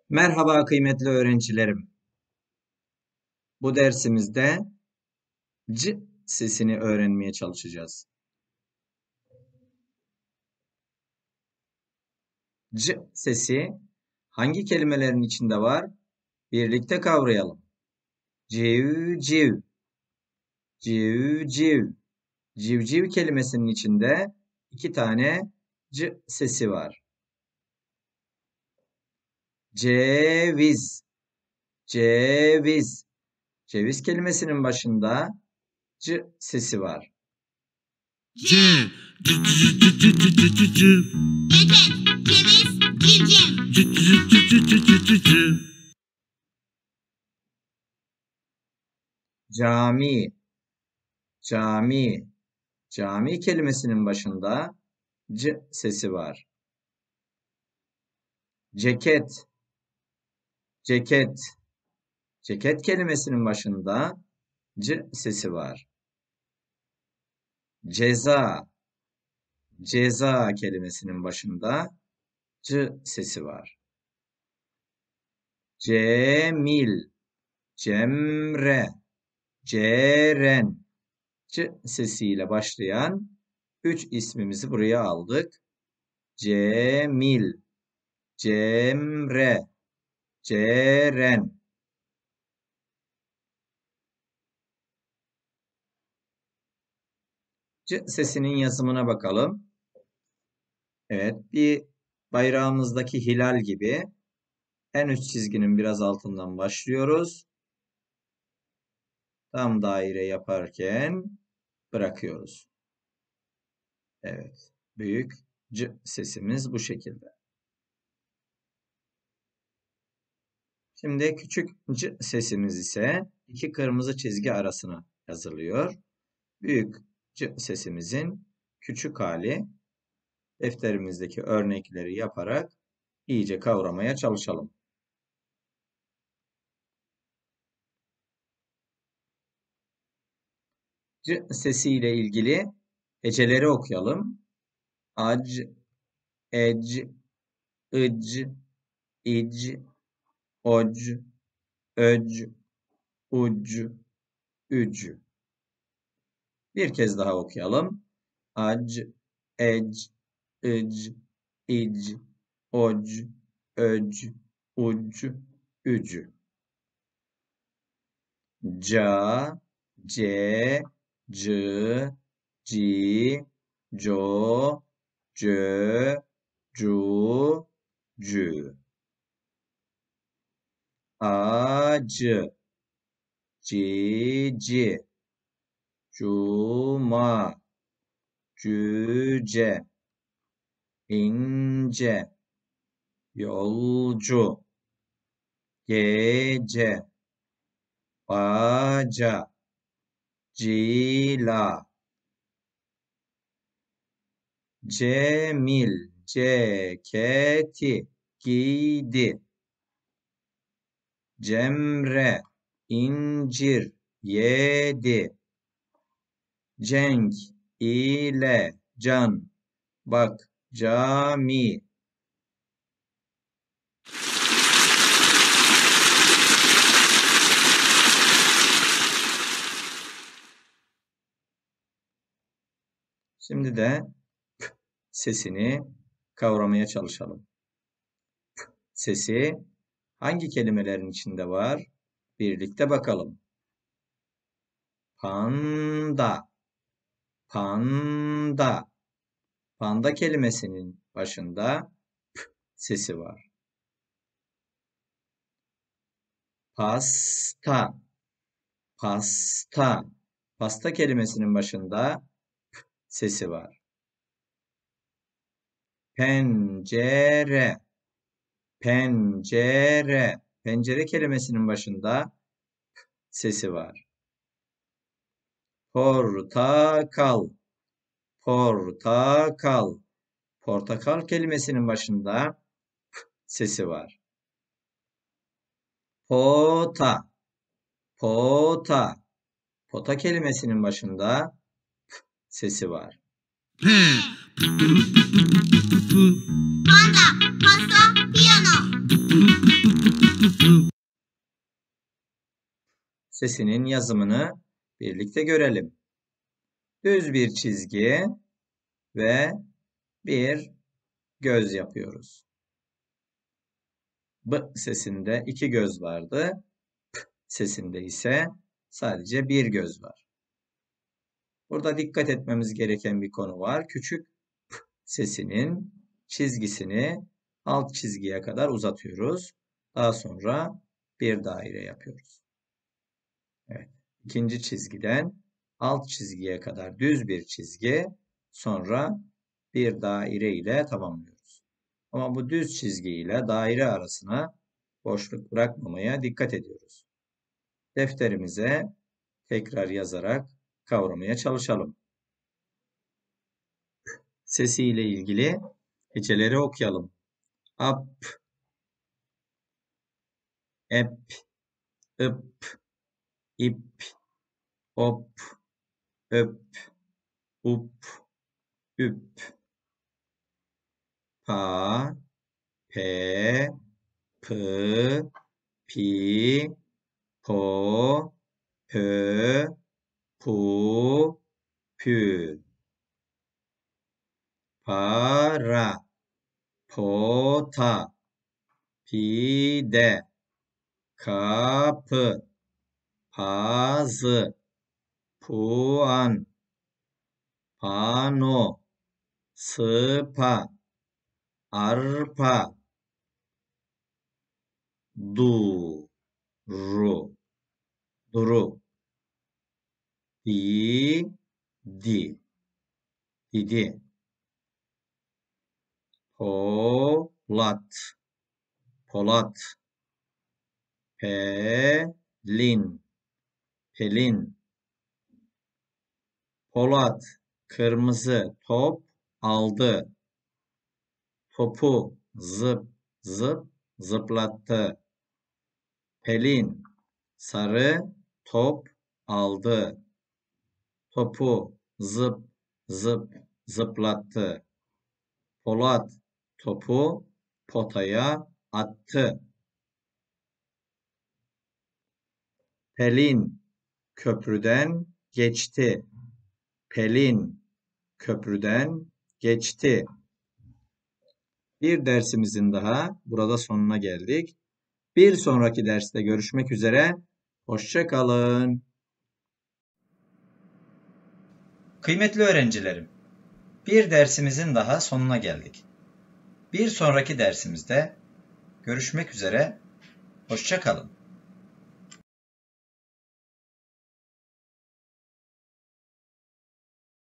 Merhaba kıymetli öğrencilerim. Bu dersimizde C sesini öğrenmeye çalışacağız. C sesi hangi kelimelerin içinde var? Birlikte kavrayalım. Civciv, civciv. Civciv kelimesinin içinde iki tane C sesi var. Ceviz, ceviz. Ceviz kelimesinin başında C sesi var. C, c, c, c, c, c, c, c, c. Ceket, ceviz, civciv. C, c, c, c, c, c, c, c. Cami, cami. Cami kelimesinin başında C sesi var. Ceket, ceket. Ceket kelimesinin başında C sesi var. Ceza, ceza kelimesinin başında C sesi var. Cemil, Cemre, Ceren. C sesiyle başlayan 3 ismimizi buraya aldık. Cemil, Cemre, Ceren. C sesinin yazımına bakalım. Evet, bir bayrağımızdaki hilal gibi en üst çizginin biraz altından başlıyoruz. Tam daire yaparken bırakıyoruz. Evet, büyük C sesimiz bu şekilde. Şimdi küçük C sesimiz ise iki kırmızı çizgi arasına yazılıyor. Büyük C sesimizin küçük hali, defterimizdeki örnekleri yaparak iyice kavramaya çalışalım. C sesiyle ilgili heceleri okuyalım. Ac, ec, ıc, ic, oc, öc, uc, üc. Bir kez daha okuyalım. Ac, ec, ıc, ic, oc, öc, uc, üc. Ca, ce, c, ci, co, cö, cu, cü. Acı, cici, cuma, cüce, ince, yolcu, gece, baca, cila, Cemil, ceketi giydi. Cemre, incir yedi. Cenk ile can, bak cami. Şimdi de K sesini kavramaya çalışalım. K sesi hangi kelimelerin içinde var? Birlikte bakalım. Panda, panda. Panda kelimesinin başında P sesi var. Pasta, pasta. Pasta kelimesinin başında P sesi var. Pencere, pencere. Pencere kelimesinin başında P sesi var. Portakal, portakal. Portakal kelimesinin başında P sesi var. Pota, pota. Pota kelimesinin başında P sesi var. P, p, p, p, p, p, p, p. Panda, pasta, piyano. P, p, p, p, Sesinin yazımını birlikte görelim. Düz bir çizgi ve bir göz yapıyoruz. B sesinde 2 göz vardı. P sesinde ise sadece bir göz var. Burada dikkat etmemiz gereken bir konu var. Küçük P sesinin çizgisini alt çizgiye kadar uzatıyoruz. Daha sonra bir daire yapıyoruz. Evet. İkinci çizgiden alt çizgiye kadar düz bir çizgi, sonra bir daire ile tamamlıyoruz. Ama bu düz çizgi ile daire arasına boşluk bırakmamaya dikkat ediyoruz. Defterimize tekrar yazarak kavramaya çalışalım. Sesiyle ilgili heceleri okuyalım. Ap, ep, ıp, ip, op, öp, up, üp, pa, pe, pı, pi, po, pö, pu, pü. Para, pota, pide, kapı, pazı, puan, pano, sıpa, arpa, duru, duru, didi, didi, polat, polat, pelin, pelin, Polat kırmızı top aldı. Topu zıp zıp zıplattı. Pelin sarı top aldı. Topu zıp zıp zıplattı. Polat topu potaya attı. Pelin köprüden geçti. Pelin köprüden geçti. Bir dersimizin daha burada sonuna geldik. Bir sonraki derste görüşmek üzere. Hoşça kalın. Kıymetli öğrencilerim, bir dersimizin daha sonuna geldik. Bir sonraki dersimizde görüşmek üzere. Hoşça kalın.